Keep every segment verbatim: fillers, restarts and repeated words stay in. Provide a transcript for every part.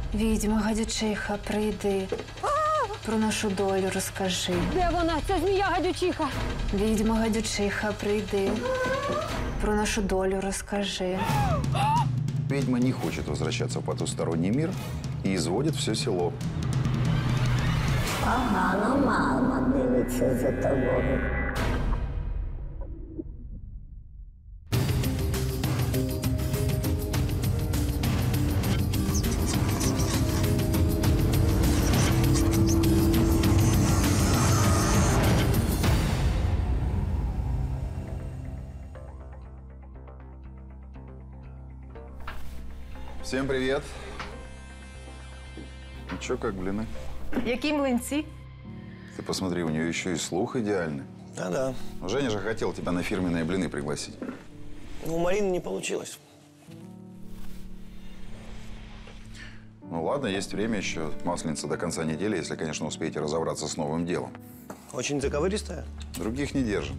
Відьма, гадючиха, прийди. Про нашу долю розкажи. Де вона? Це змія-гадючиха. Відьма, гадючиха, прийди. Про нашу долю розкажи. Ведьма не хочет возвращаться в потусторонний мир и изводит все село. Погано мама дивиться за тобою. Всем привет. Ну чё, как блины? Які млинці? Ты посмотри, у нее еще и слух идеальный. Да-да. Женя же хотел тебя на фирменные блины пригласить. Ну, у Марины не получилось. Ну ладно, есть время еще. Масленица до конца недели, если, конечно, успеете разобраться с новым делом. Очень заковыристая. Других не держим.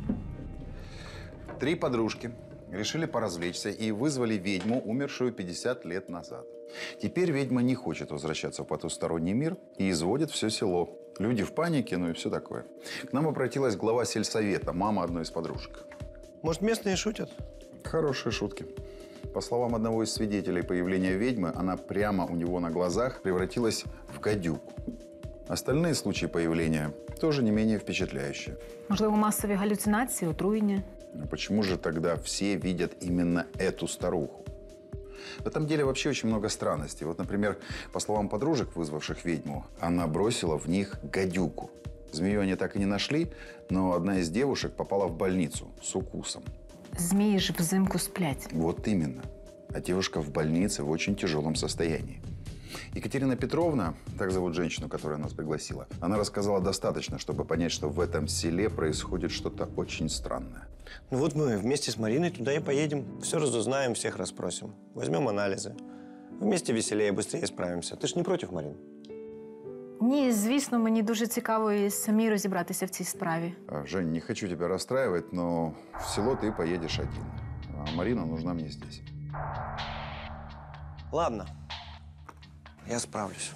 Три подружки решили поразвлечься и вызвали ведьму, умершую пятьдесят лет назад. Теперь ведьма не хочет возвращаться в потусторонний мир и изводит все село. Люди в панике, ну и все такое. К нам обратилась глава сельсовета, мама одной из подружек. Может, местные шутят? Хорошие шутки. По словам одного из свидетелей появления ведьмы, она прямо у него на глазах превратилась в гадюку. Остальные случаи появления тоже не менее впечатляющие. Можливо, масові галюцинації, отруєння? Но почему же тогда все видят именно эту старуху? В этом деле вообще очень много странностей. Вот, например, по словам подружек, вызвавших ведьму, она бросила в них гадюку. Змею они так и не нашли, но одна из девушек попала в больницу с укусом. Змії ж взимку сплять. Вот именно. А девушка в больнице в очень тяжелом состоянии. Екатерина Петровна, так зовут женщину, которая нас пригласила, она рассказала достаточно, чтобы понять, что в этом селе происходит что-то очень странное. Ну вот мы вместе с Мариной туда и поедем. Все разузнаем, всех расспросим. Возьмем анализы. Вместе веселее, быстрее справимся. Ты ж не против, Марин? Ні, звісно, мені дуже цікаво і самі розібратися в цій справі. А, Жень, не хочу тебя расстраивать, но в село ты поедешь один. А Марина нужна мне здесь. Ладно. Я справлюсь.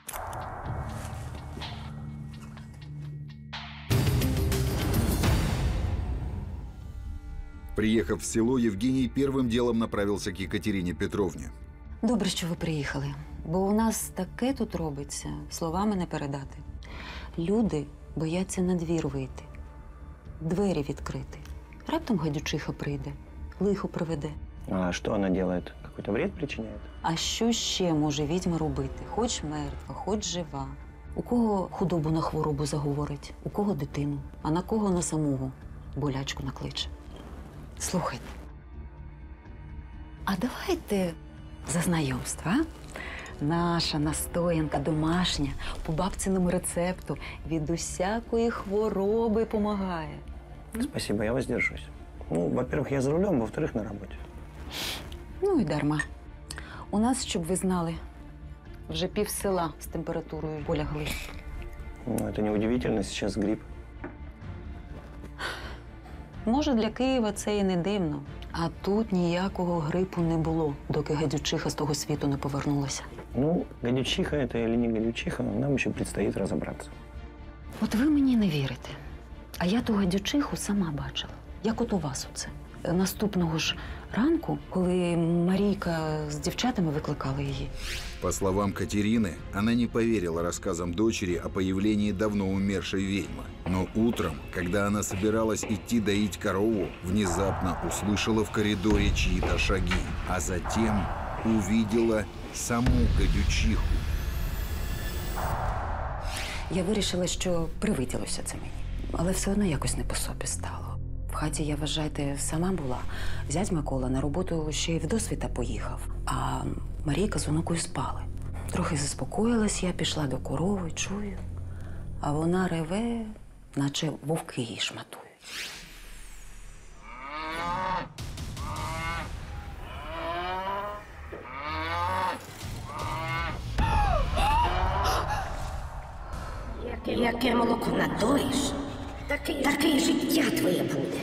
Приехав в село, Евгений первым делом направился к Екатерине Петровне. Добре, що ви приїхали, бо у нас таке тут робиться, словами не передати. Люди бояться на двір вийти, двері відкрити. Раптом гадючиха прийде, лихо приведе. А что она делает? Какой-то вред причиняет? А що ще може відьма робити? Хоч мертва, хоч жива. У кого худобу на хворобу заговорить, у кого дитину, а на кого на самого болячку накличе. Слухайте, а давайте за знайомство, а? Наша настоянка домашня, по бабциному рецепту, від усякої хвороби помагає. Спасибо, я воздержусь. Ну, во-первых, я за рулем, во-вторых, на работе. Ну і дарма. У нас, щоб ви знали, вже пів села з температурою полягли. Ну, это неудивительно, сейчас грипп. Може, для Києва це і не дивно. А тут ніякого грипу не було, доки гадючиха з того світу не повернулася. Ну, гадючиха это или не гадючиха, нам еще предстоит разобраться. От ви мені не вірите. А я ту гадючиху сама бачила. Як от у вас оце. Наступного ж ранку, коли Марійка з дівчатами викликала її. По словам Катерины, она не поверила рассказам дочери о появлении давно умершей ведьмы. Но утром, когда она собиралась идти доить корову, внезапно услышала в коридоре чьи-то шаги, а затем увидела саму гадючиху. Я вирішила, що привиділося це мені. Але все одно якось не по собі стало. В хаті, я, вважайте, сама була. Зять Микола на роботу ще й вдосвіта поїхав. А Марійка з онукою спали. Трохи заспокоїлась я, пішла до корови, чую. А вона реве, наче вовки її шматують. Яке молоко надоїш, таке і життя твоє буде.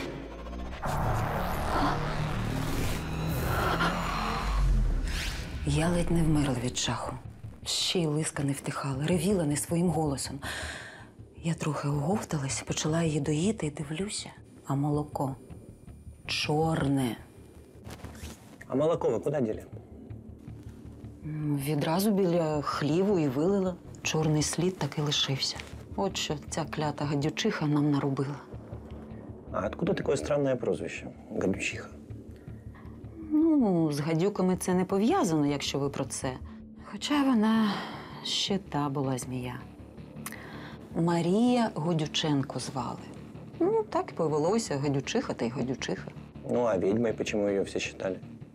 Я ледь не вмерла від жаху. Ще й лиска не втихала, ревіла не своїм голосом. Я трохи оговталась, почала її доїти і дивлюся. А молоко чорне. А молоко вы куда дели? М, Відразу біля хліву і вилила. Чорний слід так і лишився. От що ця клята гадючиха нам наробила. А откуда такое странное прозвище? Гадючиха. Ну, з гадюками це не пов'язано, якщо ви про це. Хоча вона ще та була змія. Марія Годюченко звали. Ну, так і повелося, гадючиха та й гадючиха. Ну, а ведьмой почему ее все считали?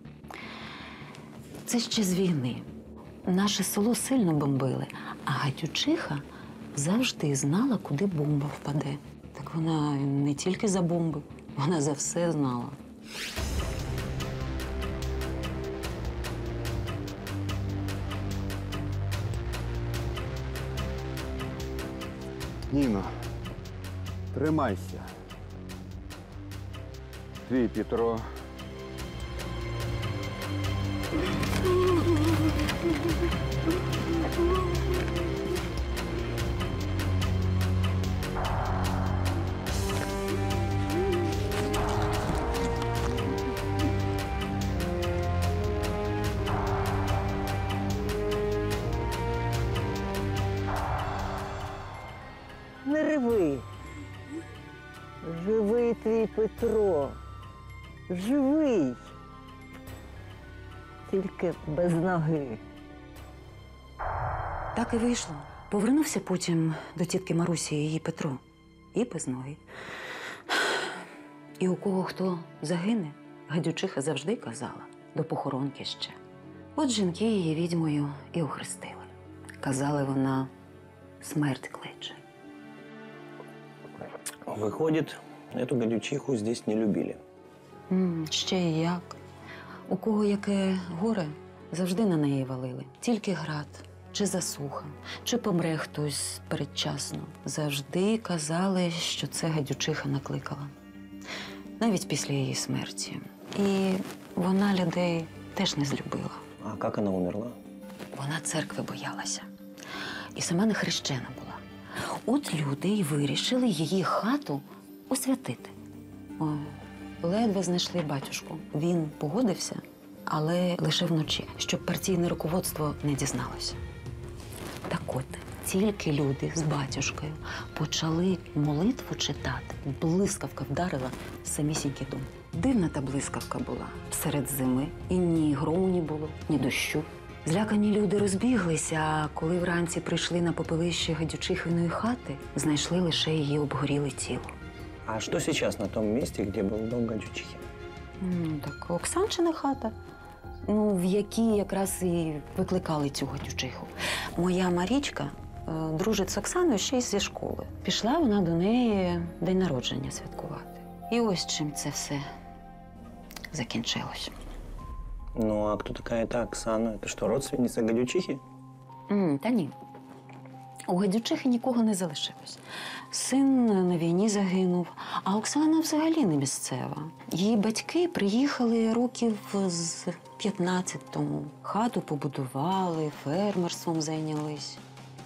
Це ще з війни. Наше село сильно бомбили, а гадючиха завжди знала, куди бомба впаде. Так вона не тільки за бомби, вона за все знала. Ніно, тримайся. Твій Петро. Не реви. Живий твій Петро. Живий. Тільки без ноги. Так і вийшло. Повернувся потім до тітки Марусі її Петро. І без ноги. І у кого хто загине, гадючиха завжди казала. До похоронки ще. От жінки її відьмою і охрестили. Казали, вона смерть кличе. Выходит, эту гадючиху здесь не любили. М, ще й як. У кого яке горе, завжди на неї валили. Тільки град, чи засуха, чи помре хтось передчасно. Завжди казали, що це гадючиха накликала. Навіть після її смерті. І вона людей теж не злюбила. А как она умерла? Вона церкви боялася. І сама не хрещена була. От люди й вирішили її хату освятити. Ой, ледве знайшли батюшку. Він погодився, але лише вночі, щоб партійне руководство не дізналося. Так от, тільки люди з батюшкою почали молитву читати, блискавка вдарила в самісінький дом. Дивна та блискавка була. Серед зими і ні грому не було, ні дощу. Злякані люди розбіглися, а коли вранці прийшли на попелище гадючихиної хати, знайшли лише її обгоріле тіло. А что сейчас на том месте, где был дом гадючихи? Ну, так Оксанчина хата, ну, в якій якраз і викликали цю гадючиху. Моя Марічка е, дружить з Оксаною ще й зі школи. Пішла вона до неї день народження святкувати. І ось чим це все закінчилось. Ну, а кто такая эта Оксана? Это что, родственница гадючихи? М, та ні. У гадючихи нікого не залишилось. Син на війні загинув, а Оксана взагалі не місцева. Її батьки приїхали років з п'ятнадцять тому. Хату побудували, фермерством зайнялись.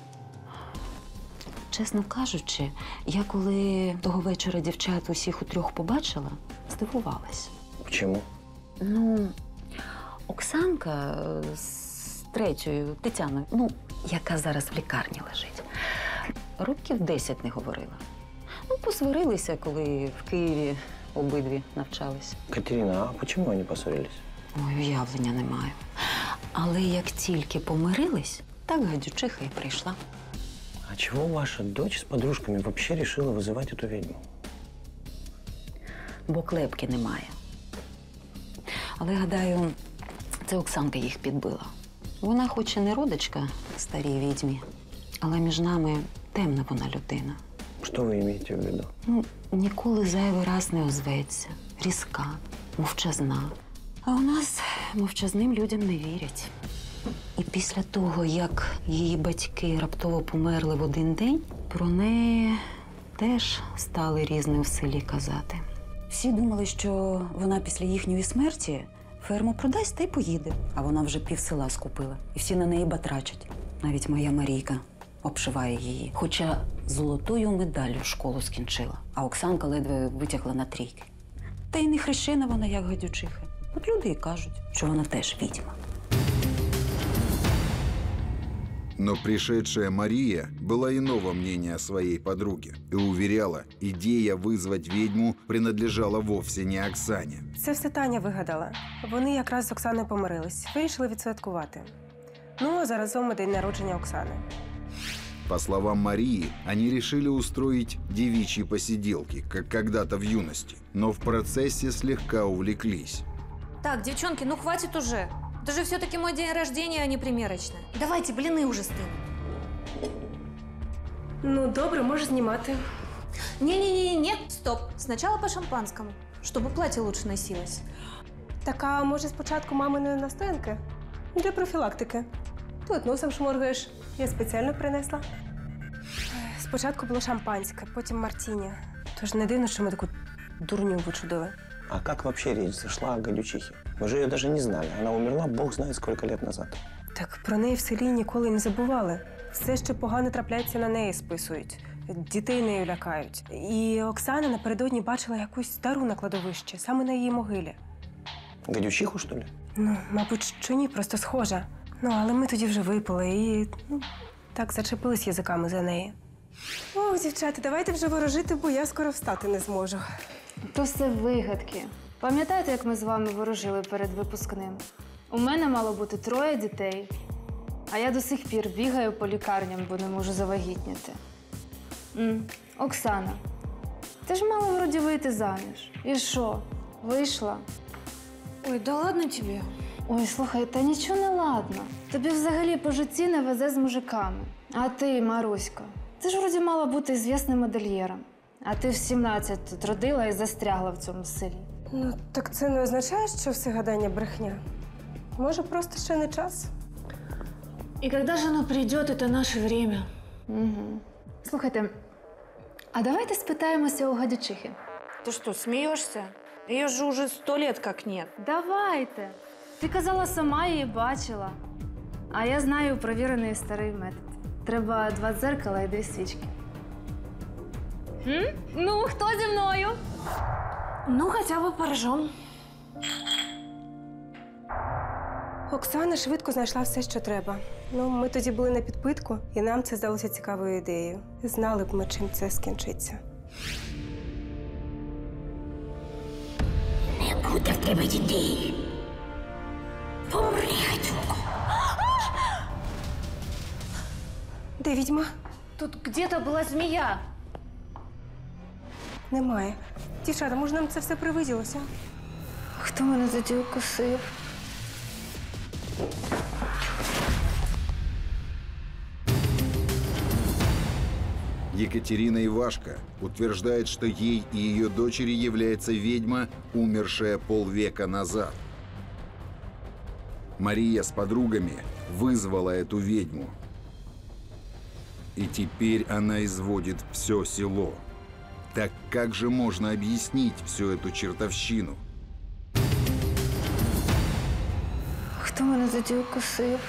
Чесно кажучи, я коли того вечора дівчат усіх утрьох побачила, здивувалась. Почему? Ну, Оксанка з третьою, Тетяною, ну, яка зараз в лікарні лежить, років десять не говорила. Ну, посварилися, коли в Києві обидві навчались. Катерина, а почему они поссорились? Ой, уявлення не маю. Але як тільки помирились, так гадючиха і прийшла. А чего ваша дочь с подружками вообще решила вызывать эту ведьму? Бо клепки немає. Але, гадаю, це Оксанка їх підбила. Вона хоч і не родичка старій відьмі, але між нами темна вона людина. Что вы имеете в виду? Ну, ніколи зайвий раз не озветься. Різка, мовчазна. А у нас мовчазним людям не вірять. І після того, як її батьки раптово померли в один день, про неї теж стали різне в селі казати. Всі думали, що вона після їхньої смерті ферму продасть та й поїде. А вона вже пів села скупила. І всі на неї батрачать. Навіть моя Марійка обшиває її. Хоча золотою медаллю школу скінчила, а Оксанка ледве витягла на трійки. Та й не хрещена вона, як гадючиха. От люди і кажуть, що вона теж відьма. Но пришедшая Мария была иного мнения о своей подруге и уверяла, идея вызвать ведьму принадлежала вовсе не Оксане. Це все Таня вигадала. Вони якраз з Оксаною помирились. Вирішили відсвяткувати. Ну, а заразом і день народження Оксани. По словам Марии, они решили устроить девичьи посиделки, как когда-то в юности, но в процессе слегка увлеклись. Так, девчонки, ну хватит уже. Это же все-таки мой день рождения, а не примерочная. Давайте, блины уже стынут. Ну, добре, можеш знімати. Не-не-не-не, стоп. Сначала по шампанскому, чтобы платье лучше носилось. Так, а може спочатку маминої настоянки? Для профілактики. Ти от носом шморгаєш. Я спеціально принесла. Спочатку було шампанське, потім мартіні. Тож не дивно, що ми таку дурню вичудили. А как вообще речь зашла о гадючихе? Мы же ее даже не знали. Она умерла бог знает сколько лет назад. Так про неї в селі ніколи не забували. Все, що погано трапляється, на неї списують. Дітей нею лякають. І Оксана напередодні бачила якусь стару на кладовищі, саме на її могилі. Гадючиху, что ли? Ну, мабуть, що ні, просто схожа. Ну, але ми тоді вже випили і, ну, так зачепились язиками за неї. Ох, дівчата, давайте вже ворожити, бо я скоро встати не зможу. То все вигадки. Пам'ятаєте, як ми з вами ворожили перед випускним? У мене мало бути троє дітей, а я до сих пір бігаю по лікарням, бо не можу завагітніти. М, Оксана, ти ж мала вроді вийти заміж. І що? Вийшла? Ой, да ладно тебе. Ой, слухай, та нічого не ладно. Тобі взагалі по житті не везе з мужиками. А ти, Маруська, ти ж вроді мала бути звісним модельєром. А ти в сімнадцять тут родила і застрягла в цьому селі. Ну, так це не означає, що все гадання брехня. Може, просто ще не час? И когда же оно придет, это наше время. Угу. Слухайте, а давайте спитаємося у гадючихи. Ты что, смеешься? Ее же уже сто лет как нет. Давайте. Ти казала, сама її бачила. А я знаю провірений старий метод. Треба два дзеркала і дві свічки. М? Ну, хто зі мною? Ну, хотя бы поржем. Оксана швидко знайшла все, що треба. Ну, ми тоді були на підпитку, і нам це здалося цікавою ідеєю. Знали б ми, чим це скінчиться. Не буде в тебе дітей. Помри, гадюко. Де відьма? Тут где-то была змея. Немає. Дівчата, може, нам це все привиділося? Хто мене тоді укусив? Екатерина Ивашко утверждает, что ей и ее дочери является ведьма, умершая полвека назад. Мария с подругами вызвала эту ведьму. И теперь она изводит все село. Так как же можно объяснить всю эту чертовщину? Хто мене тоді укусив?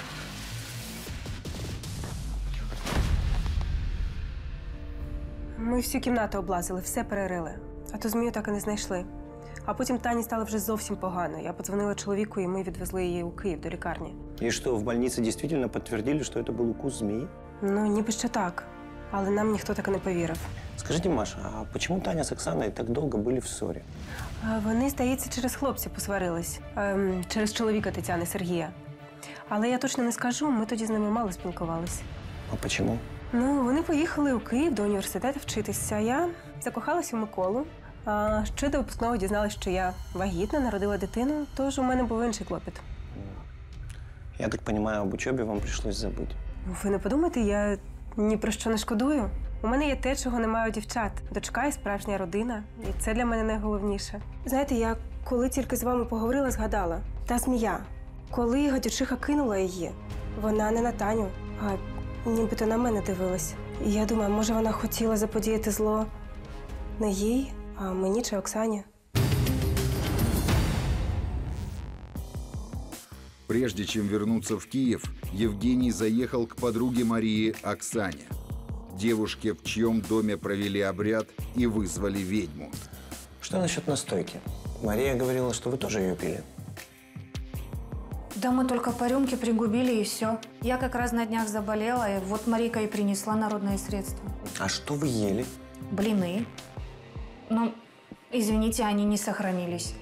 Ми всю кімнату облазили, все перерили. А ту змію так і не знайшли. А потім Тані стало вже зовсім погано. Я подзвонила чоловіку, і ми відвезли її у Київ до лікарні. И что, в больнице действительно подтвердили, что это был укус змеи? Ну, ніби що так. Але нам ніхто так і не повірив. Скажите, Маша, а почему Таня с Оксаной так долго были в ссоре? А вони, здається, через хлопців посварились. Ем, через чоловіка Тетяни Сергія. Але я точно не скажу, ми тоді з ними мало спілкувались. А почему? Ну, вони поїхали у Київ до університету вчитися. Я закохалась у Миколу. А ще до випускного дізналась, що я вагітна, народила дитину, тож у мене був інший клопіт. Я так понимаю, об учебе вам пришлось забыть. Ви не подумайте, я ні про що не шкодую. У мене є те, чого немає у дівчат. Дочка і справжня родина. І це для мене найголовніше. Знаєте, я коли тільки з вами поговорила, згадала. Та змія. Коли гадючиха кинула її, вона не на Таню, а нібито на мене дивилась. І я думаю, може вона хотіла заподіяти зло не їй, а мені чи Оксані. Прежде чем вернуться в Киев, Евгений заехал к подруге Марии Оксане. Девушке, в чьем доме провели обряд и вызвали ведьму. Что насчет настойки? Мария говорила, что вы тоже ее пили. Да мы только по рюмке пригубили и все. Я как раз на днях заболела, и вот Марика и принесла народные средства. А что вы ели? Блины. Ну, извините, они не сохранились.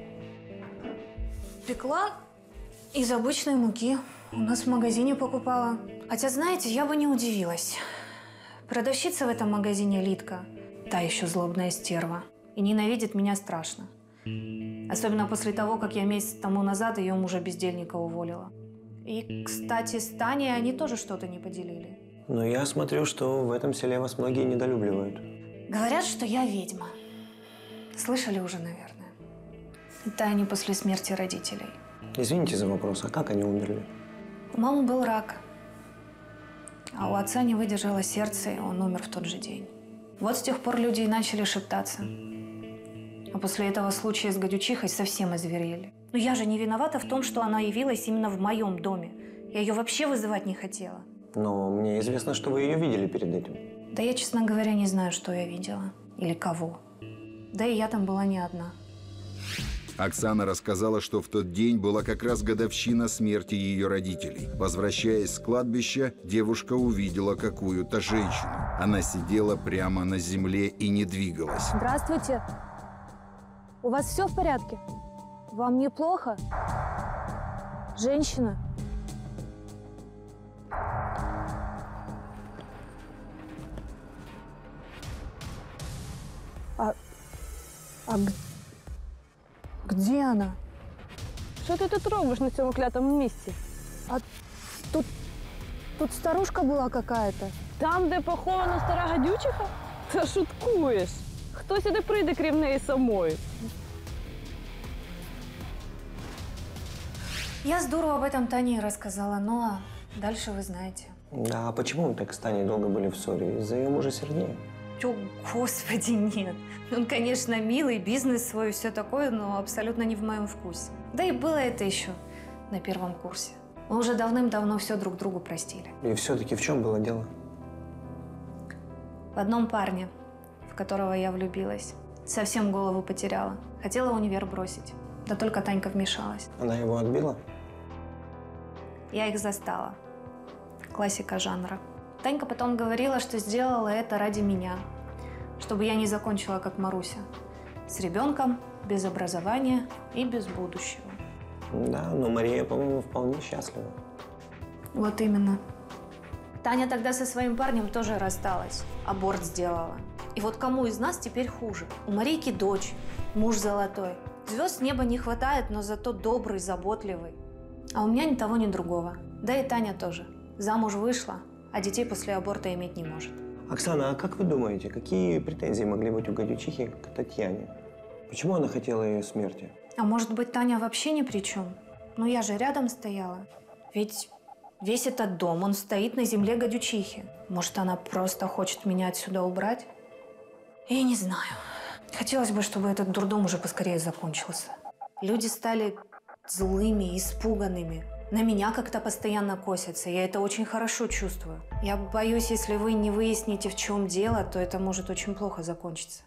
Пекла из обычной муки. У нас в магазине покупала. Хотя, знаете, я бы не удивилась. Продавщица в этом магазине Литка, та еще злобная стерва, и ненавидит меня страшно. Особенно после того, как я месяц тому назад ее мужа-бездельника уволила. И, кстати, с Таней они тоже что-то не поделили. Но я смотрю, что в этом селе вас многие недолюбливают. Говорят, что я ведьма. Слышали уже, наверное. Это они после смерти родителей. Извините за вопрос, а как они умерли? У мамы был рак. А у отца не выдержало сердце, и он умер в тот же день. Вот с тех пор люди и начали шептаться. А после этого случая с гадючихой совсем озверели. Но я же не виновата в том, что она явилась именно в моем доме. Я ее вообще вызывать не хотела. Но мне известно, что вы ее видели перед этим. Да я, честно говоря, не знаю, что я видела. Или кого. Да и я там была не одна. Оксана рассказала, что в тот день была как раз годовщина смерти ее родителей. Возвращаясь с кладбища, девушка увидела какую-то женщину. Она сидела прямо на земле и не двигалась. Здравствуйте. У вас все в порядке? Вам неплохо? Женщина? А, а г- где она? Що ти тут робиш на цьому клятому місці? А тут, тут старушка була какая-то. Там, де похована стара гадючиха? Та шуткуєш. Хто сюди прийде, крім неї самої? Я с дуру об этом Тане и рассказала, но дальше вы знаете. А почему вы так с Таней долго были в ссоре? Из-за ее мужа Сергея? О, господи, нет. Он, конечно, милый, бизнес свой, все такое, но абсолютно не в моем вкусе. Да и было это еще на первом курсе. Мы уже давным-давно все друг другу простили. И все-таки в чем было дело? В одном парне, в которого я влюбилась. Совсем голову потеряла. Хотела универ бросить. Да только Танька вмешалась. Она его отбила? Я их застала. Классика жанра. Танька потом говорила, что сделала это ради меня. Чтобы я не закончила, как Маруся. С ребенком, без образования и без будущего. Да, но Мария, по-моему, вполне счастлива. Вот именно. Таня тогда со своим парнем тоже рассталась. Аборт сделала. И вот кому из нас теперь хуже? У Марийки дочь, муж золотой. Звезд с неба не хватает, но зато добрый, заботливый. А у меня ни того, ни другого. Да и Таня тоже. Замуж вышла, а детей после аборта иметь не может. Оксана, а как вы думаете, какие претензии могли быть у гадючихи к Татьяне? Почему она хотела ее смерти? А может быть, Таня вообще ни при чем? Ну я же рядом стояла. Ведь весь этот дом, он стоит на земле гадючихи. Может, она просто хочет меня отсюда убрать? Я не знаю. Хотелось бы, чтобы этот дурдом уже поскорее закончился. Люди стали злыми, испуганными. На меня как-то постоянно косятся. Я это очень хорошо чувствую. Я боюсь, если вы не выясните, в чем дело, то это может очень плохо закончиться.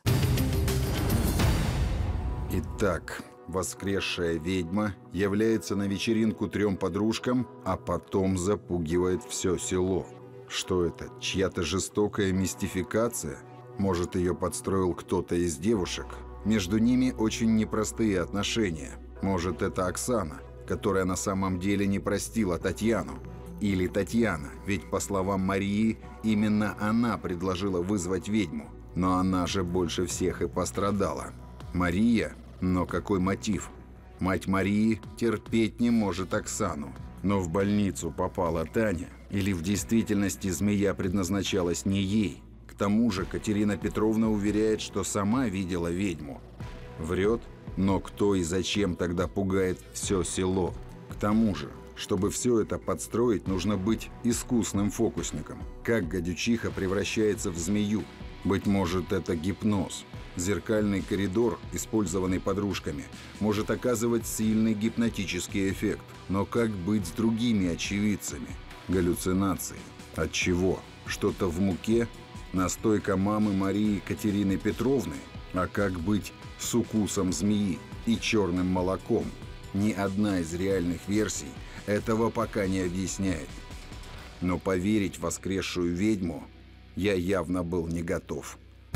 Итак, воскресшая ведьма является на вечеринку трем подружкам, а потом запугивает все село. Что это? Чья-то жестокая мистификация? Может, ее подстроил кто-то из девушек? Между ними очень непростые отношения. Может, это Оксана, которая на самом деле не простила Татьяну. Или Татьяна, ведь, по словам Марии, именно она предложила вызвать ведьму. Но она же больше всех и пострадала. Мария? Но какой мотив? Мать Марии терпеть не может Оксану. Но в больницу попала Таня? Или в действительности змея предназначалась не ей? К тому же Катерина Петровна уверяет, что сама видела ведьму. Врет? Но кто и зачем тогда пугает все село? К тому же, чтобы все это подстроить, нужно быть искусным фокусником. Как гадючиха превращается в змею? Быть может, это гипноз. Зеркальный коридор, использованный подружками, может оказывать сильный гипнотический эффект. Но как быть с другими очевидцами? Галлюцинации. От чего? Что-то в муке? Настойка мамы Марии Катерины Петровны? А как быть с укусом змеи и черным молоком? Ни одна из реальных версий этого пока не объясняет. Но поверить в воскресшую ведьму я явно был не готов.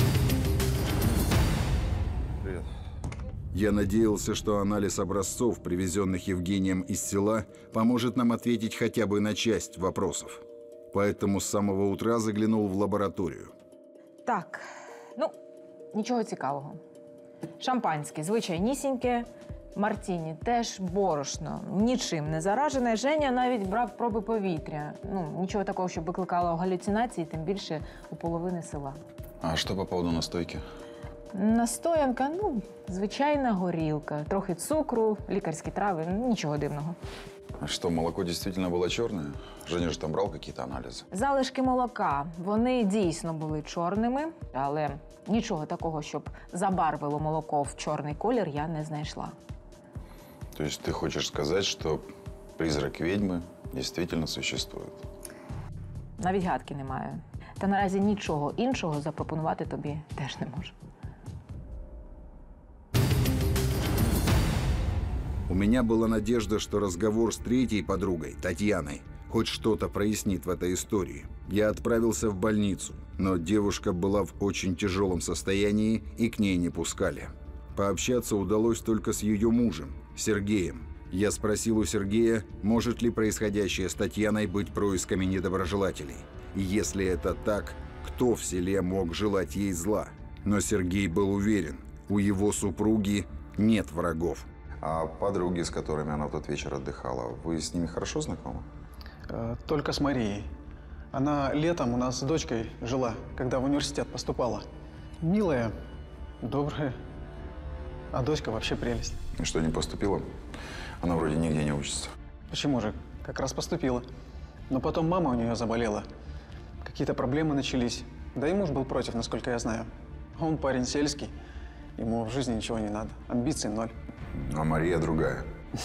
Привет. Я надеялся, что анализ образцов, привезенных Евгением из села, поможет нам ответить хотя бы на часть вопросов. Поэтому с самого утра заглянул в лабораторію. Так, ну, нічого цікавого. Шампанське, звичайнісіньке, мартіні теж, борошно, нічим не заражене. Женя навіть брав проби повітря. Ну, нічого такого, щоб викликало галюцинації, тим більше у половини села. А что по поводу настойки? Настоянка, ну, звичайна горілка. Трохи цукру, лікарські трави, нічого дивного. А что, молоко действительно было черное? Женя же там брал какие-то анализы. Залишки молока, вони дійсно були чорними, але нічого такого, щоб забарвило молоко в чорний колір, я не знайшла. То есть ты хочешь сказать, что призрак ведьмы действительно существует? Навіть гадки немає. Та наразі нічого іншого запропонувати тобі теж не можу. У меня была надежда, что разговор с третьей подругой, Татьяной, хоть что-то прояснит в этой истории. Я отправился в больницу, но девушка была в очень тяжелом состоянии и к ней не пускали. Пообщаться удалось только с ее мужем, Сергеем. Я спросил у Сергея, может ли происходящее с Татьяной быть происками недоброжелателей. И если это так, кто в селе мог желать ей зла? Но Сергей был уверен, у его супруги нет врагов. А подруги, с которыми она в тот вечер отдыхала, вы с ними хорошо знакомы? Только с Марией. Она летом у нас с дочкой жила, когда в университет поступала. Милая, добрая, а дочка вообще прелесть. И что, не поступила? Она вроде нигде не учится. Почему же? Как раз поступила. Но потом мама у нее заболела. Какие-то проблемы начались. Да и муж был против, насколько я знаю. Он парень сельский. Ему в жизни ничего не надо. Амбиций ноль. А Мария другая.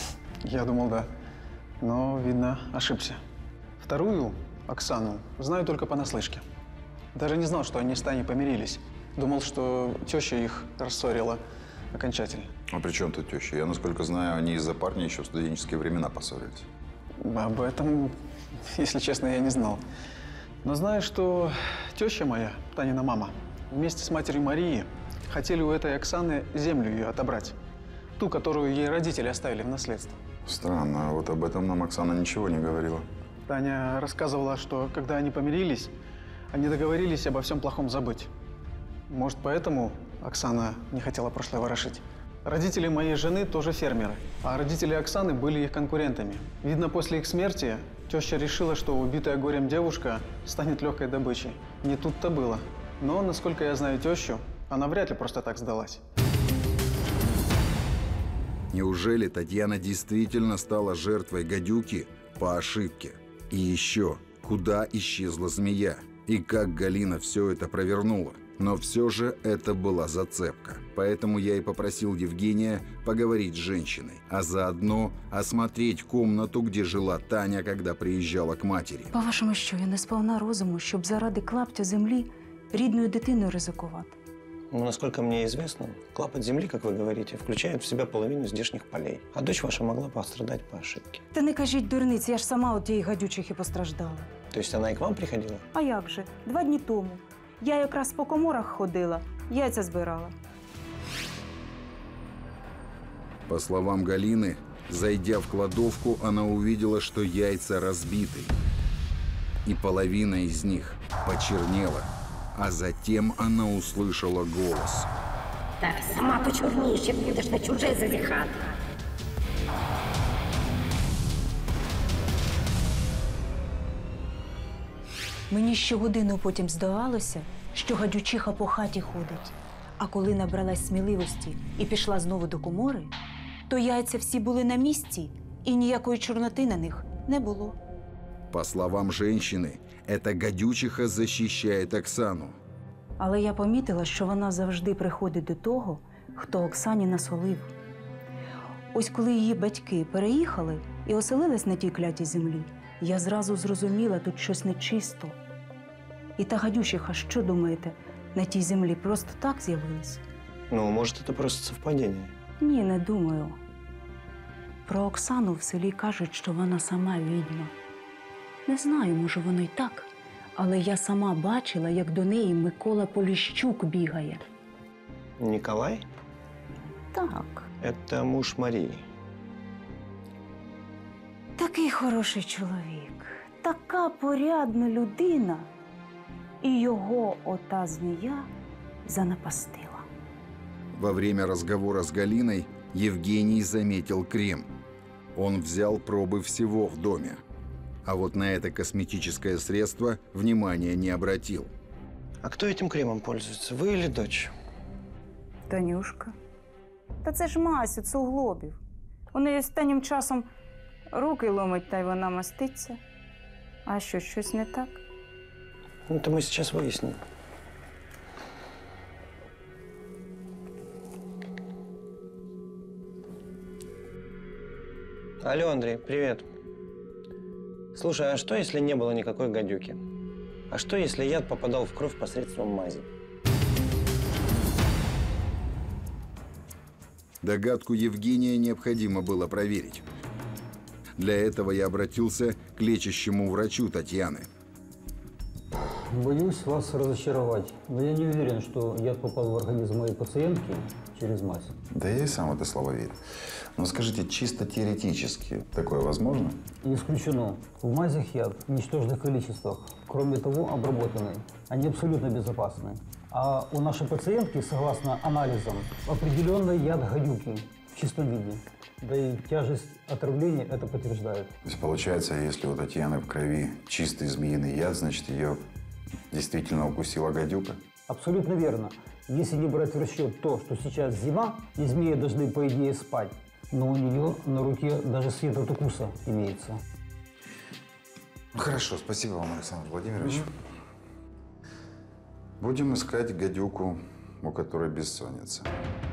Я думал, да. Но, видно, ошибся. Вторую, Оксану, знаю только понаслышке. Даже не знал, что они с Таней помирились. Думал, что теща их рассорила окончательно. А при чем тут теща? Я, насколько знаю, они из-за парня еще в студенческие времена поссорились. Об этом, если честно, я не знал. Но знаю, что теща моя, Танина мама, вместе с матерью Марии хотели у этой Оксаны землю ее отобрать. Ту, которую ей родители оставили в наследство. Странно, а вот об этом нам Оксана ничего не говорила. Таня рассказывала, что когда они помирились, они договорились обо всем плохом забыть. Может, поэтому Оксана не хотела прошлое ворошить. Родители моей жены тоже фермеры, а родители Оксаны были их конкурентами. Видно, после их смерти теща решила, что убитая горем девушка станет легкой добычей. Не тут-то было. Но, насколько я знаю тещу, она вряд ли просто так сдалась. Неужели Татьяна действительно стала жертвой гадюки по ошибке? И еще, куда исчезла змея? И как Галина все это провернула? Но все же это была зацепка. Поэтому я и попросил Евгения поговорить с женщиной, а заодно осмотреть комнату, где жила Таня, когда приїжджала к матері. По-вашому, що я не сповна розуму, щоб заради клаптя землі рідною дитиною ризикувати? Ну, насколько мне известно, клапоть земли, как вы говорите, включает в себя половину здешних полей. А дочь ваша могла пострадать по ошибке. Та не кажіть дурниць, я ж сама от тієї гадючихи постраждала. То есть она и к вам приходила? А як же? Два дні тому. Я якраз по коморах ходила, яйця збирала. По словам Галины, зайдя в кладовку, она увидела, что яйца разбиты. И половина из них почернела. А затем она услышала голос. Так сама почорніше будеш на чуже зазіхати. Мені щогодину потім здавалося, що гадючиха по хаті ходить. А коли набралась сміливості і пішла знову до комори, то яйця всі були на місці, і ніякої чорноти на них не було. По словам женщины, эта гадючиха защищает Оксану. Але я помітила, що вона завжди приходить до того, хто Оксані насолив. Ось коли її батьки переїхали і оселились на тій клятій землі, я зразу зрозуміла, тут щось нечисто. І та гадючиха, що думаєте, на тій землі просто так з'явилась? Ну, может, это просто совпадение. Ні, не думаю. Про Оксану в селі кажуть, що вона сама відьма. Не знаю, може, воно й так. Але я сама бачила, як до неї Микола Поліщук бігає. Николай? Так. Это муж Марии. Такий хороший чоловік, така порядна людина. І його ота змія занапастила. Во время разговора с Галиной Евгений заметил крем. Он взял пробы всего в доме. А вот на это косметическое средство внимания не обратил. А кто этим кремом пользуется, вы или дочь? Танюшка. Та це ж мазь від суглобів. У неї останнім часом руки ломить, та й вона маститься. А що, щось не так? Ну, это мы сейчас выясним. Алло, Андрей, привет. Слушай, а что, если не было никакой гадюки? А что, если яд попадал в кровь посредством мази? Догадку Евгения необходимо было проверить. Для этого я обратился к лечащему врачу Татьяны. Боюсь вас разочаровать, но я не уверен, что яд попал в организм моей пациентки через мазь. Да я и сам это слово верю. Но скажите, чисто теоретически такое возможно? Не исключено. В мазях яд в ничтожных количествах. Кроме того, обработанные. Они абсолютно безопасны. А у нашей пациентки, согласно анализам, определенный яд гадюки в чистом виде. Да и тяжесть отравления это подтверждает. То есть получается, если у Татьяны в крови чистый змеиный яд, значит, ее действительно укусила гадюка? Абсолютно верно. Если не брать в расчет то, что сейчас зима, и змеи должны, по идее, спать, но у нее на руке даже след от укуса имеется. Ну, хорошо, спасибо вам, Александр Владимирович. Mm-hmm. Будем искать гадюку, у которой бессонница.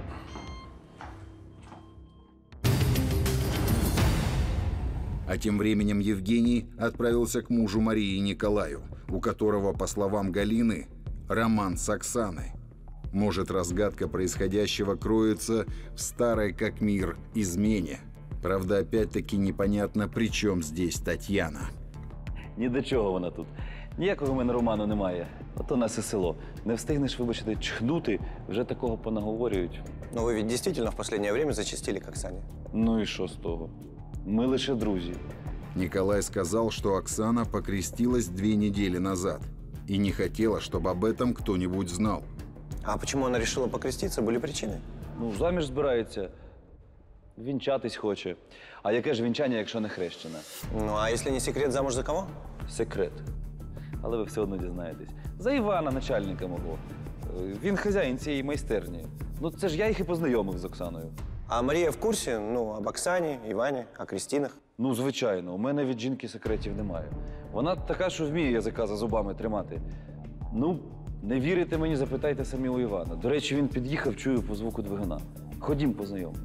А тем временем Евгений отправился к мужу Марии Николаю, у которого, по словам Галины, роман с Оксаной. Может, разгадка происходящего кроется в старой как мир измене. Правда, опять-таки непонятно, при чем здесь Татьяна. Ні до чого вона тут. Ніякого в мене роману немає. Ото нас і село. Не встигнеш, вибачте, чхнути, вже такого понаговорюють. Ну, ви ведь действительно в последнее время зачастили к Оксане. Ну і що з того? Мы лише друзі. Николай сказал, что Оксана покрестилась две недели назад и не хотела, чтобы об этом кто-нибудь знал. А почему она решила покреститься? Были причины? Ну, заміж збирається, вінчатись хоче. А яке ж вінчання, якщо не хрещена? Ну, а если не секрет, замуж за кого? Секрет. Але ви все одно дізнаєтесь. За Івана, начальника мого. Він хазяїн цієї майстерні. Ну, це ж я їх і познайомив з Оксаною. А Марія в курсі, ну, об Оксані, Івані, о Крістінах? Ну, звичайно, у мене від жінки секретів немає. Вона така, що вміє язика за зубами тримати. Ну, не вірите мені, запитайте самі у Івана. До речі, він під'їхав, чую по звуку двигуна. Ходім познайомимо.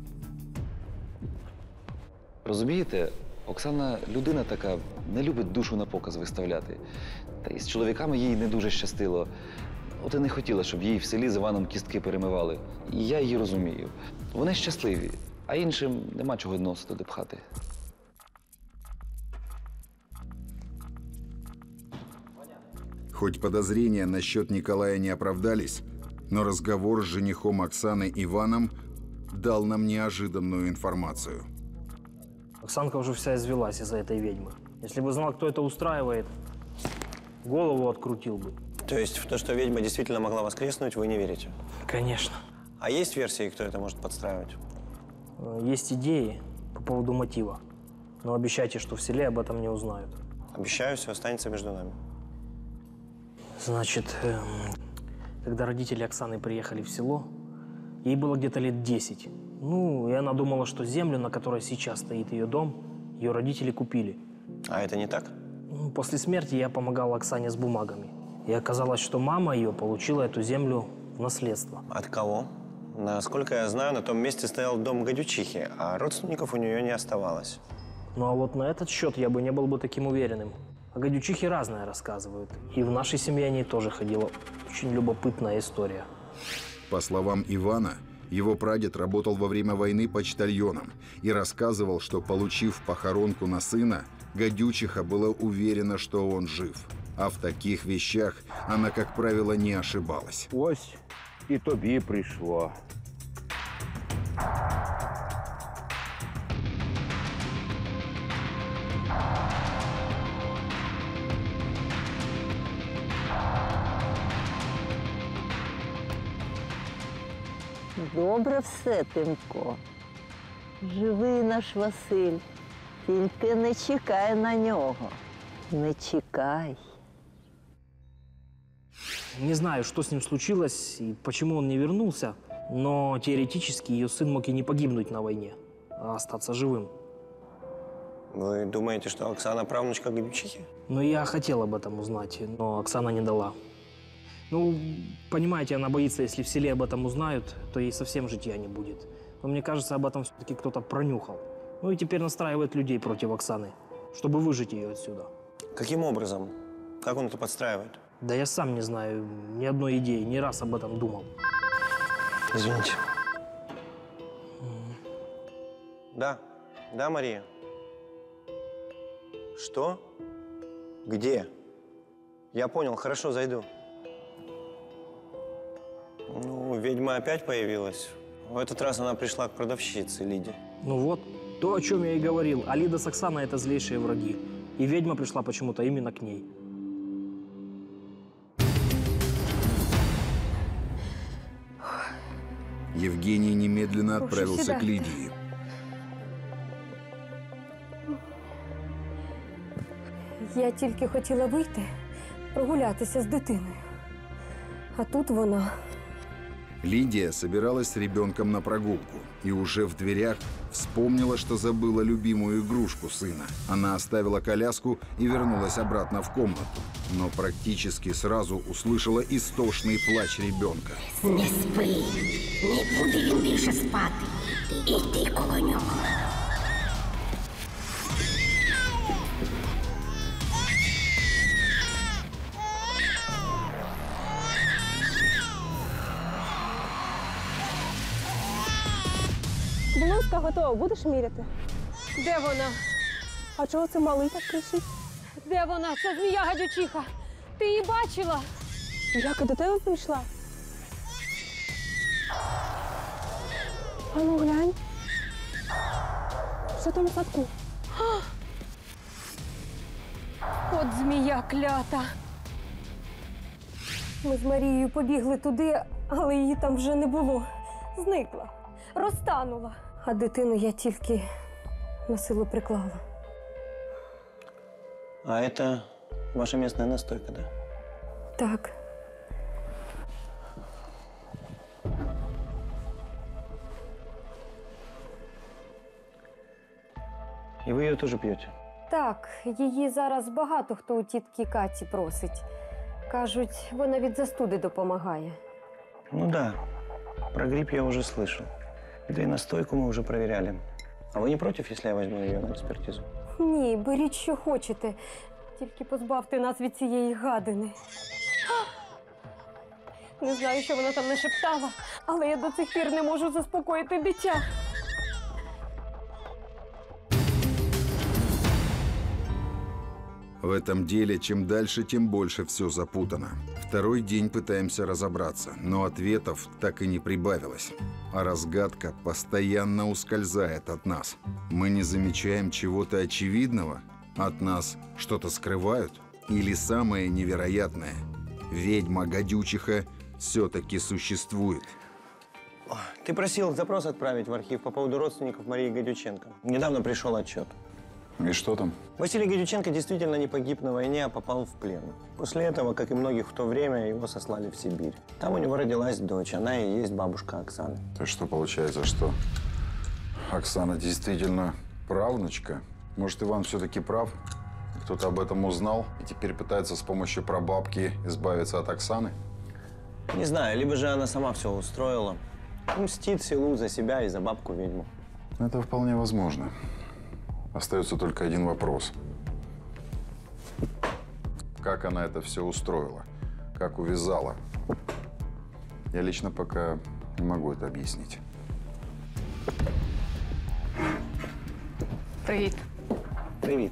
Розумієте, Оксана людина така, не любить душу на показ виставляти. Та й з чоловіками їй не дуже щастило. От і не хотіла, щоб їй в селі з Іваном кістки перемивали. І я її розумію. Вони щасливі, а іншим нема чого носа туди пхати. Хоть подозрения насчет Николая не оправдались, но разговор с женихом Оксаны Иваном дал нам неожиданную информацию. Оксанка уже вся извелась из-за этой ведьмы. Если бы знал, кто это устраивает, голову открутил бы. То есть в то, что ведьма действительно могла воскреснуть, вы не верите? Конечно. А есть версии, кто это может подстраивать? Есть идеи по поводу мотива. Но обещайте, что в селе об этом не узнают. Обещаю, все останется между нами. Значит, эм, когда родители Оксаны приехали в село, ей было где-то лет десять. Ну, и она думала, что землю, на которой сейчас стоит ее дом, ее родители купили. А это не так? После смерти я помогал Оксане с бумагами. И оказалось, что мама ее получила эту землю в наследство. От кого? Насколько я знаю, на том месте стоял дом гадючихи, а родственников у нее не оставалось. Ну а вот на этот счет я бы не был бы таким уверенным. А гадючихи разное рассказывают. И в нашей семье о ней тоже ходила очень любопытная история. По словам Ивана, его прадед работал во время войны почтальоном и рассказывал, что, получив похоронку на сына, гадючиха была уверена, что он жив. А в таких вещах она, как правило, не ошибалась. Ось і тобі прийшло. Добре все, Тимко. Живий наш Василь. Тільки не чекай на нього. Не чекай. Не знаю, что с ним случилось и почему он не вернулся, но теоретически ее сын мог и не погибнуть на войне, а остаться живым. Вы думаете, что Оксана правнучка гадючихи? Ну, я хотел об этом узнать, но Оксана не дала. Ну, понимаете, она боится, если в селе об этом узнают, то ей совсем житья не будет. Но мне кажется, об этом все-таки кто-то пронюхал. Ну и теперь настраивает людей против Оксаны, чтобы выжить ее отсюда. Каким образом? Как он это подстраивает? Да я сам не знаю ни одной идеи, ни раз об этом думал. Извините. Да, да, Мария. Что? Где? Я понял, хорошо, зайду. Ну, ведьма опять появилась. В этот раз она пришла к продавщице Лиде. Ну вот, то, о чем я и говорил. А Лида с Оксаной – это злейшие враги. И ведьма пришла почему-то именно к ней. Евгений немедленно отправился к Лидии. Я тільки хотіла вийти, прогулятися з дитиною. А тут вона. Лидия собиралась с ребенком на прогулку и уже в дверях вспомнила, что забыла любимую игрушку сына. Она оставила коляску и вернулась обратно в комнату, но практически сразу услышала истошный плач ребенка. Не спи, не буде він більше спати. Іди коло нього. Блузка готова, будеш міряти? Де вона? А чого це малий так кричить? Де вона? Це змія гадючиха. Ти її бачила? Як і до тебе прийшла? А ну глянь. Що там у садку? А! От змія клята. Ми з Марією побігли туди, але її там вже не було. Зникла. Розтанула. А дитину я тільки на силу приклала. А это ваша местная настойка, да? Так. И вы ее тоже пьете? Так, її зараз багато хто у тітки Каті просить. Кажуть, вона від застуди допомагає. Ну да, про грипп я уже слышал. Да и настойку мы уже проверяли. А вы не против, если я возьму ее на экспертизу? Ні, беріть, що хочете. Тільки позбавте нас від цієї гадини. Не знаю, що вона там нашептала, але я до цих пір не можу заспокоїти дитя. В этом деле чем дальше, тем больше все запутано. Второй день пытаемся разобраться, но ответов так и не прибавилось. А разгадка постоянно ускользает от нас. Мы не замечаем чего-то очевидного, от нас что-то скрывают. Или самое невероятное – ведьма-гадючиха все-таки существует. Ты просил запрос отправить в архив по поводу родственников Марии Гадюченко. Недавно пришел отчет. И что там? Василий Гадюченко действительно не погиб на войне, а попал в плен. После этого, как и многих в то время, его сослали в Сибирь. Там у него родилась дочь, она и есть бабушка Оксаны. То есть что получается, что Оксана действительно правнучка? Может, Иван все-таки прав? кто-то об этом узнал и теперь пытается с помощью прабабки избавиться от Оксаны? Не знаю, либо же она сама все устроила. Мстит Силу за себя и за бабку-ведьму. Это вполне возможно. Остается только один вопрос. Как она это все устроила? Как увязала? Я лично пока не могу это объяснить. Привіт. Привіт.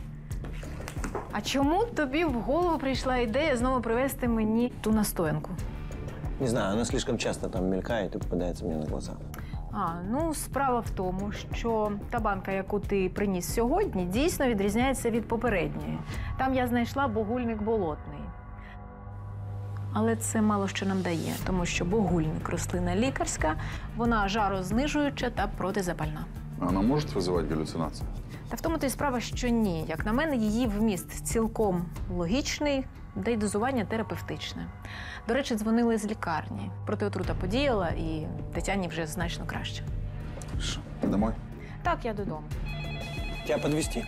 А чому тобі в голову прийшла ідея знову привезти мені ту настоянку? Не знаю, она слишком часто там мелькает и попадается мне на глаза. А, ну, справа в тому, що та банка, яку ти приніс сьогодні, дійсно відрізняється від попередньої. Там я знайшла багульник болотний. Але це мало що нам дає, тому що багульник – рослина лікарська, вона жарознижуюча та протизапальна. Она может вызывать галлюцинации? Та в тому то й справа, що ні. Як на мене, її вміст цілком логічний, де й дозування терапевтичне. До речі, дзвонили з лікарні. Протиотрута подіяла, і Тетяні вже значно краще. Что, ты домой? Так, я додому. Тебя подвезти?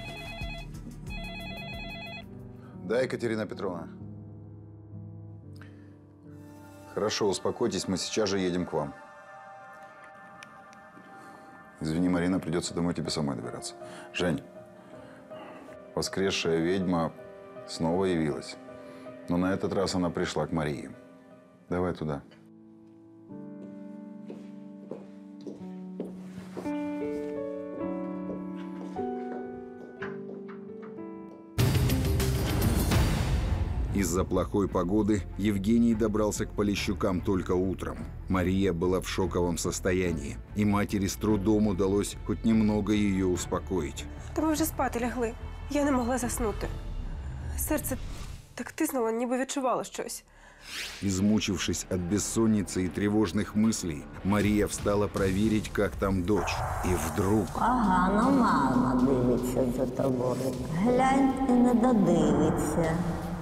Да, Екатерина Петровна. Хорошо, успокойтесь, мы сейчас же едем к вам. Извини, Марина, придется домой тебе самой добираться. Жень, воскресшая ведьма снова явилась. Но на этот раз она пришла к Марии. Давай туда. Из-за плохой погоды Евгений добрался к Полищукам только утром. Мария была в шоковом состоянии, и матери с трудом удалось хоть немного ее успокоить. Та ми вже спати лягли. Я не могла заснути. Серце так тиснуло, ніби відчувало щось. Измучившись от бессонницы и тревожных мыслей, Мария встала проверить, как там дочь. И вдруг... Погано мама дивиться за тобою. Глянь і не додивиться.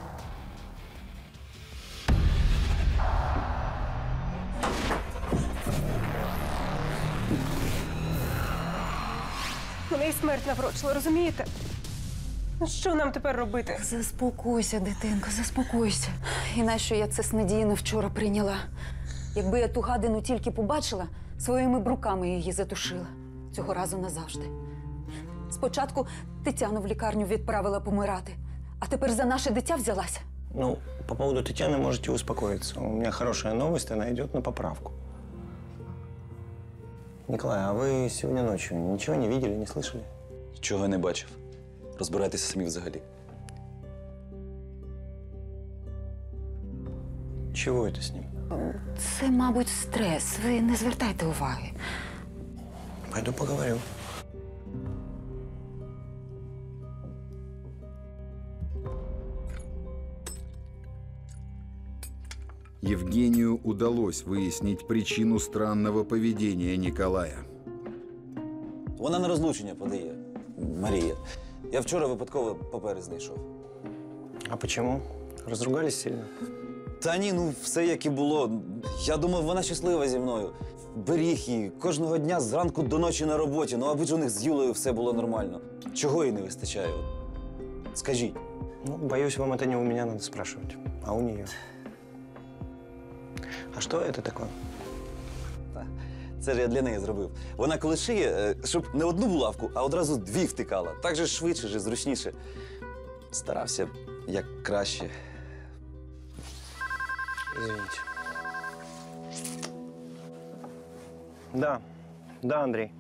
Мене і смерть наврочила, розумієте? Ну що нам тепер робити? Заспокойся, дитинко, заспокойся. І нащо я це снадійно вчора прийняла? Якби я ту гадину тільки побачила, своїми бруками її затушила. Цього разу назавжди. Спочатку Тетяну в лікарню відправила помирати, а тепер за наше дитя взялася. Ну, по поводу Тетяны можете успокоиться. У меня хорошая новость, она идет на поправку. Николай, а вы сегодня ночью ничего не видели, не слышали? Чого не бачив? Розбирайтеся самі взагалі. Чего это с ним? Це, мабуть, стрес. Ви не звертайте уваги. Пойду поговорю. Евгению удалось выяснить причину странного поведения Николая. Вона на розлучення подає. Марія. Я вчора випадково папери знайшов. А почему? Разругались сильно? Та ні, ну все як і було. Я думав, вона щаслива зі мною. Беріг її кожного дня зранку до ночі на роботі. Ну, аби ж у них з Юлею все було нормально. Чого їй не вистачає? Скажіть. Ну, боюсь, вам это не у меня надо спрашивать, а у нее. А что это такое? Це ж я для неї зробив. Вона коли шиє, щоб не одну булавку, а одразу дві втикала. Так же швидше, же зручніше. Старався як краще. Извините. Да, да, Андрей.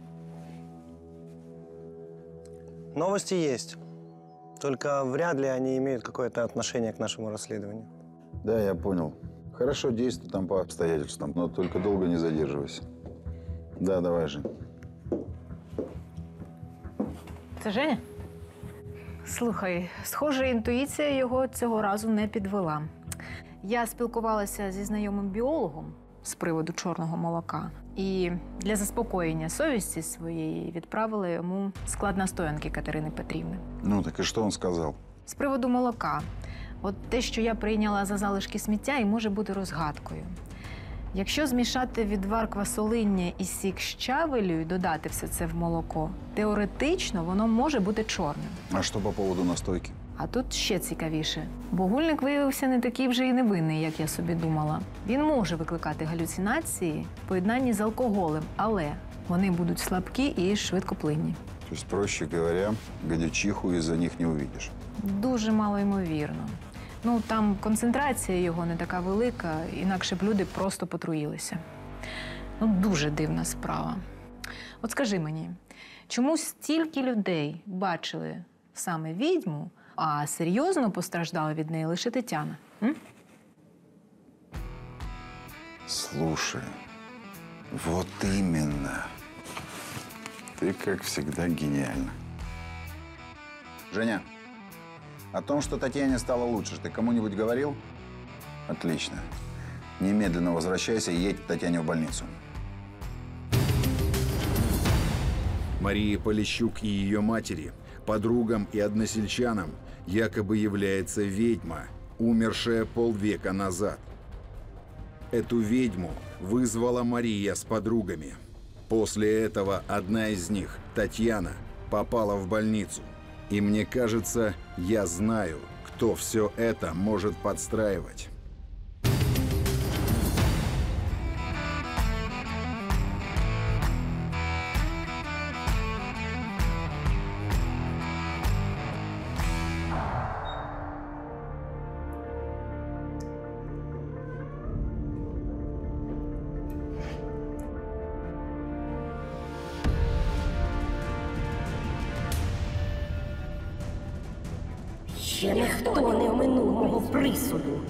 Новости есть. Только вряд ли они имеют какое-то отношение к нашему расследованию. Да, я понял. Хорошо, действуй там по обстоятельствам, но только долго не задерживайся. Да, давай же. Це Женя? Слухай, схоже, інтуїція його цього разу не підвела. Я спілкувалася зі знайомим біологом з приводу чорного молока. І для заспокоєння совісті своєї відправила йому склад настоянки Катерини Петрівни. Ну, так и что он сказал? З приводу молока. От те, що я прийняла за залишки сміття, і може бути розгадкою. Якщо змішати відвар квасолиння і сік щавелю і додати все це в молоко, теоретично воно може бути чорним. А что по поводу настойки? А тут ще цікавіше. Багульник виявився не такий вже і невинний, як я собі думала. Він може викликати галюцинації в поєднанні з алкоголем, але вони будуть слабкі і швидкоплинні. То есть, проще говоря, гадючиху из-за них не увидишь. Дуже малоймовірно. Ну, там концентрація його не така велика, інакше б люди просто потруїлися. Ну, дуже дивна справа. От скажи мені, чому стільки людей бачили саме відьму, а серйозно постраждала від неї лише Тетяна? М? Слушай, вот именно. Ты, как всегда, гениальна. Женя, о том, что Татьяне стало лучше, ты кому-нибудь говорил? Отлично. Немедленно возвращайся и едь к Татьяне в больницу. Марии Полищук и ее матери, подругам и односельчанам якобы является ведьма, умершая полвека назад. Эту ведьму вызвала Мария с подругами. После этого одна из них, Татьяна, попала в больницу. И мне кажется, я знаю, кто все это может подстраивать. Ще ніхто не оминув мого присуду.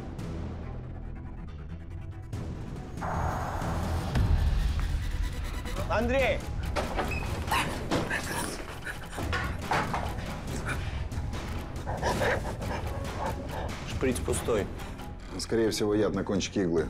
Андрей! Шприц пустой. Скорее всего, яд на кончике иглы.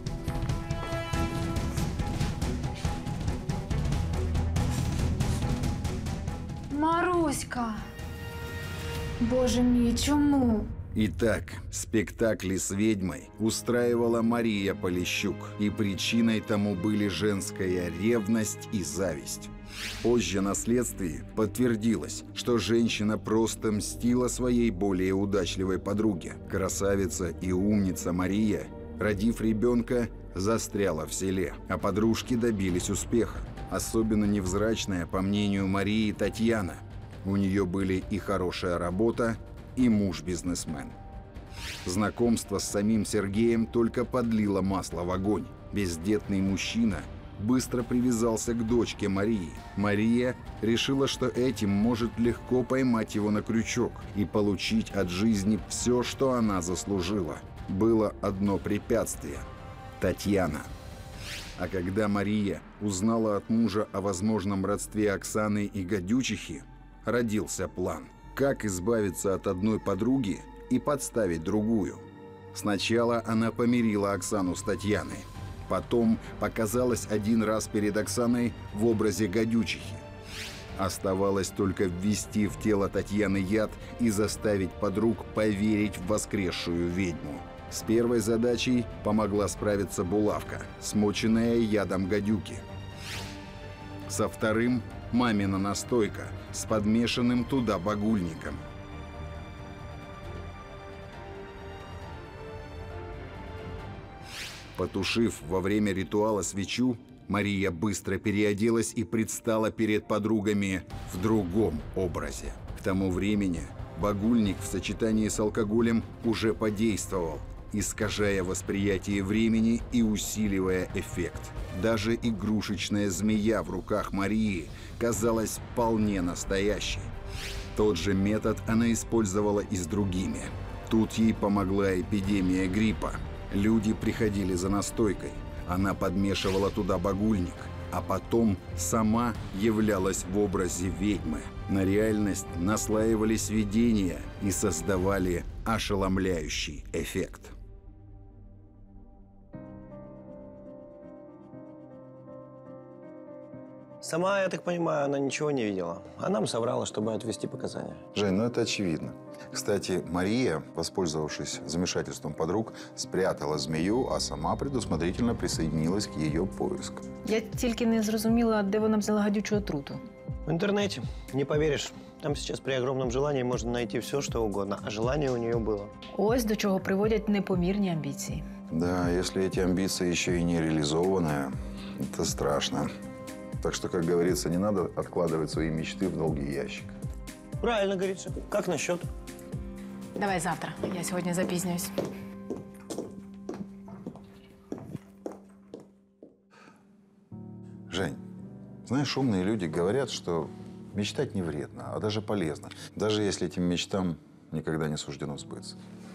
Маруська! Боже мій, чому? Итак, спектакли с ведьмой устраивала Мария Полищук, и причиной тому были женская ревность и зависть. Позже на следствии подтвердилось, что женщина просто мстила своей более удачливой подруге. Красавица и умница Мария, родив ребенка, застряла в селе, а подружки добились успеха. Особенно невзрачная, по мнению Марии, Татьяна. У нее были и хорошая работа, и муж-бизнесмен. Знакомство с самим Сергеем только подлило масло в огонь. Бездетный мужчина быстро привязался к дочке Марии. Мария решила, что этим может легко поймать его на крючок и получить от жизни все, что она заслужила. Было одно препятствие – Татьяна. А когда Мария узнала от мужа о возможном родстве Оксаны и гадючихи, родился план, как избавиться от одной подруги и подставить другую. Сначала она помирила Оксану с Татьяной. Потом показалась один раз перед Оксаной в образе гадючихи. Оставалось только ввести в тело Татьяны яд и заставить подруг поверить в воскресшую ведьму. С первой задачей помогла справиться булавка, смоченная ядом гадюки. Со вторым – мамина настойка с подмешанным туда багульником. Потушив во время ритуала свечу, Мария быстро переоделась и предстала перед подругами в другом образе. К тому времени багульник в сочетании с алкоголем уже подействовал, искажая восприятие времени и усиливая эффект. Даже игрушечная змея в руках Марии казалась вполне настоящей. Тот же метод она использовала и с другими. Тут ей помогла эпидемия гриппа. Люди приходили за настойкой. Она подмешивала туда багульник, а потом сама являлась в образе ведьмы. На реальность наслаивались видения и создавали ошеломляющий эффект. Сама, я так понимаю, она ничего не видела. А нам соврала, чтобы отвести показания. Жень, ну это очевидно. Кстати, Мария, воспользовавшись замешательством подруг, спрятала змею, а сама предусмотрительно присоединилась к ее поискам. Я тільки не зрозуміла, де вона взяла гадючу отруту. В интернете. Не поверишь. Там сейчас при огромном желании можно найти все, что угодно. А желание у нее было. Ось до чого приводять непомірні амбіції. Да, если эти амбиции еще и не реализованы, это страшно. Так что, как говорится, не надо откладывать свои мечты в долгий ящик. Правильно, говорится. Как насчет? Давай завтра. Я сьогодні запізнююсь. Жень, знаешь, умные люди говорят, что мечтать не вредно, а даже полезно. Даже если этим мечтам никогда не суждено сбыться.